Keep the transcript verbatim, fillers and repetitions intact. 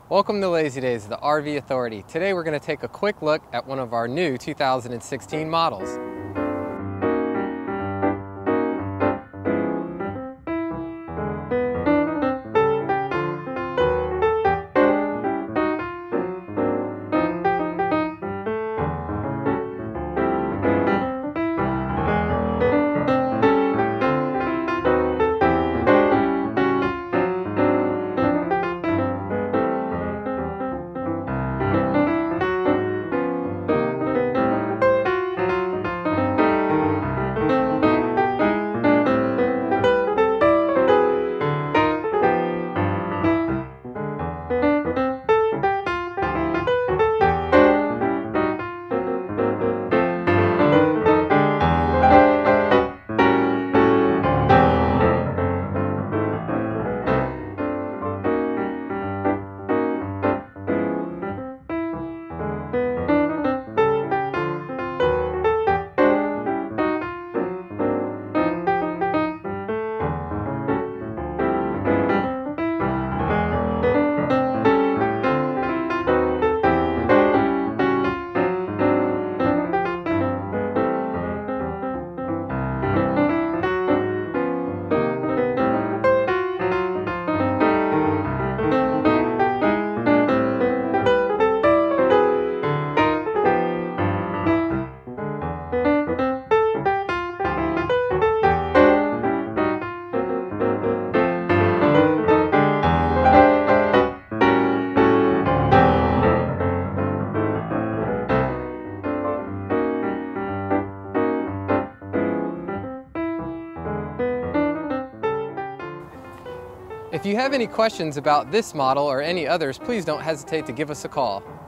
Welcome to Lazydays, the R V Authority. Today we're going to take a quick look at one of our new two thousand sixteen models. If you have any questions about this model or any others, please don't hesitate to give us a call.